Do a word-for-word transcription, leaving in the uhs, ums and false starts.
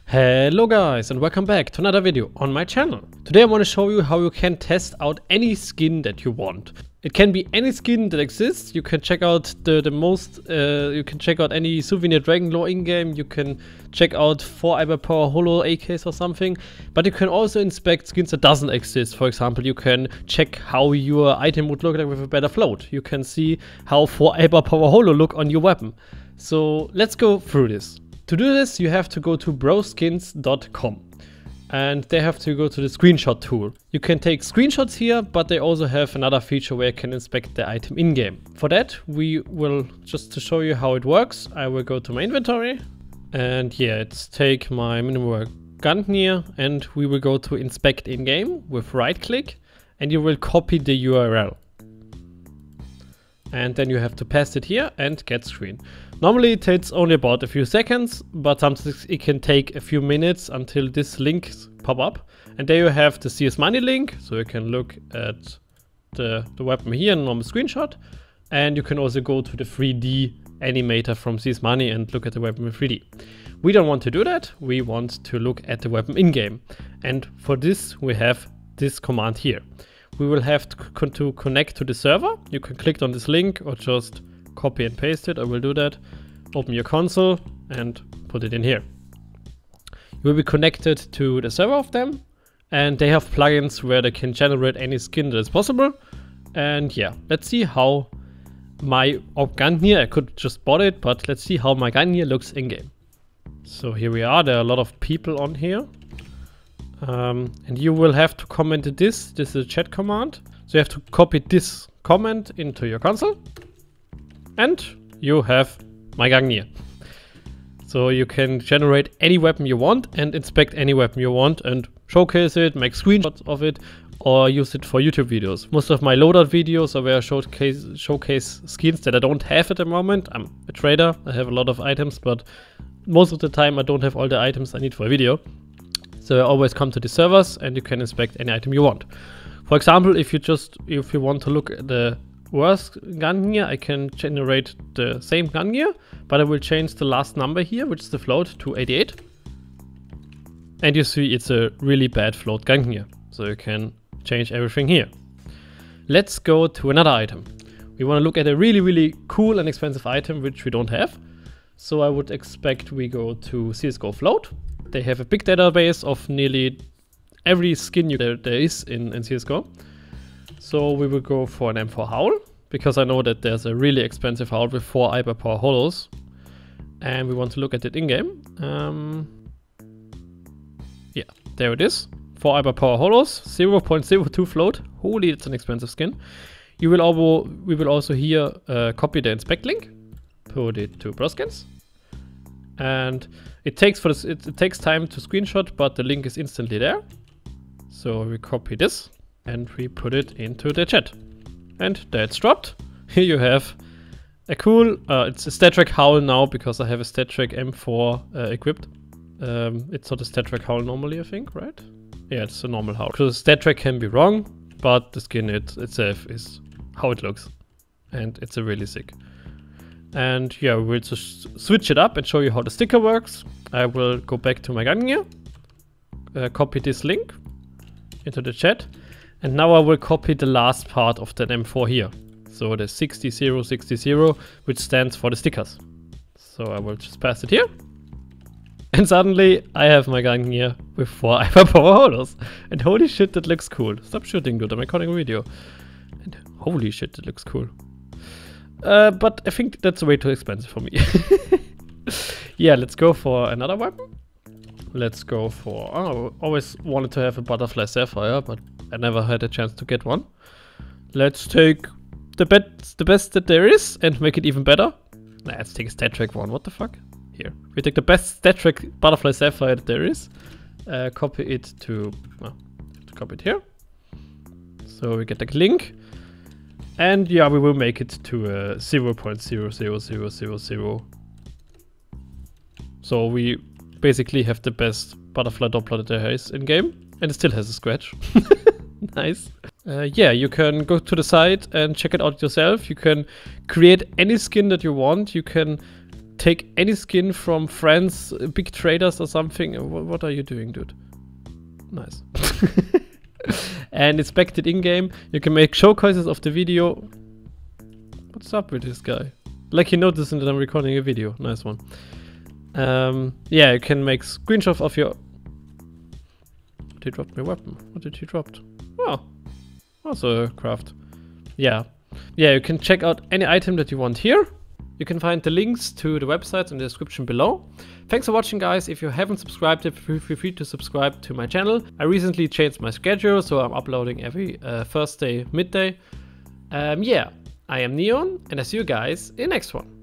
Hello guys and welcome back to another video on my channel. Today I want to show you how you can test out any skin that you want. It can be any skin that exists. You can check out the, the most, uh, you can check out any souvenir Dragon Lore in-game. You can check out four Hyperpower Holo A Ks or something. But you can also inspect skins that doesn't exist. For example, you can check how your item would look like with a better float. You can see how four Hyperpower Holo look on your weapon. So let's go through this. To do this, you have to go to broskins dot com and they have to go to the screenshot tool. You can take screenshots here, but they also have another feature where you can inspect the item in-game. For that, we will, just to show you how it works, I will go to my inventory and yeah, it's take my minimal Gungnir and we will go to inspect in-game with right click and you will copy the U R L. And then you have to paste it here and get screen. Normally it takes only about a few seconds, but sometimes it can take a few minutes until this link pop up. And there you have the C S Money link, so you can look at the, the weapon here in a normal screenshot. And you can also go to the three D animator from C S Money and look at the weapon in three D. We don't want to do that, we want to look at the weapon in-game. And for this we have this command here. We will have to, con to connect to the server. You can click on this link or just copy and paste it. I will do that. Open your console and put it in here. You will be connected to the server of them and they have plugins where they can generate any skin that is possible. And yeah, let's see how my Gungnir, I could just bought it, but let's see how my Gungnir looks in game. So here we are, there are a lot of people on here. Um, and you will have to comment this, this is a chat command. So you have to copy this comment into your console. And you have my Gungnir. So you can generate any weapon you want and inspect any weapon you want and showcase it, make screenshots of it, or use it for YouTube videos. Most of my loadout videos are where I showcase, showcase skins that I don't have at the moment. I'm a trader, I have a lot of items, but most of the time I don't have all the items I need for a video. So I always come to the servers and you can inspect any item you want. For example, if you just if you want to look at the worst Gungnir, I can generate the same Gungnir, but I will change the last number here, which is the float, to eighty-eight. And you see it's a really bad float Gungnir. So you can change everything here. Let's go to another item. We want to look at a really, really cool and expensive item, which we don't have. So I would expect we go to C S G O Float. They have a big database of nearly every skin you, there, there is in, in C S G O. So we will go for an M four Howl, because I know that there's a really expensive Howl with four Hyperpower Holos. And we want to look at it in-game. Um, yeah, there it is. four Hyperpower Holos, zero point zero two float. Holy, it's an expensive skin. You will also, we will also here uh, copy the inspect link, put it to Broskins. And it takes for this, it, it takes time to screenshot, but the link is instantly there. So we copy this and we put it into the chat. And that's dropped. Here you have a cool, uh, it's a StatTrak Howl now because I have a StatTrak M four uh, equipped. Um, it's not a StatTrak Howl normally, I think, right? Yeah, it's a normal Howl. So StatTrak can be wrong, but the skin it, itself is how it looks. And it's a really sick. And yeah, we'll just switch it up and show you how the sticker works. I will go back to my Gungnir, uh, copy this link into the chat, and now I will copy the last part of that M four here. So the sixty zero sixty zero, which stands for the stickers. So I will just pass it here. And suddenly I have my Gungnir with four Hyperpower Holos. And holy shit, that looks cool. Stop shooting, dude, I'm recording a video. And holy shit, that looks cool. Uh, but I think that's way too expensive for me. Yeah, let's go for another weapon. Let's go for... Oh, I always wanted to have a Butterfly Sapphire, but I never had a chance to get one. Let's take the, bet the best that there is and make it even better. Nah, let's take a StatTrak one. What the fuck? Here. We take the best StatTrak Butterfly Sapphire that there is. Uh, copy it to... Well, to copy it here. So we get the link. And yeah, we will make it to uh, zero point zero zero zero zero zero. So we basically have the best butterfly Doppler that there is in game, and it still has a scratch. Nice. Uh, yeah, you can go to the site and check it out yourself. You can create any skin that you want. You can take any skin from friends, big traders or something. What are you doing, dude? Nice. And inspect it in-game. You can make showcases of the video. What's up with this guy? Like he noticed that I'm recording a video. Nice one. Um, yeah, you can make screenshots of your... He dropped my weapon. What did he drop? Oh, also a craft. Yeah. Yeah, you can check out any item that you want here. You can find the links to the websites in the description below. Thanks for watching, guys. If you haven't subscribed yet, feel free to subscribe to my channel. I recently changed my schedule, so I'm uploading every uh, Thursday midday. Um, yeah, I am Neon, and I see you guys in the next one.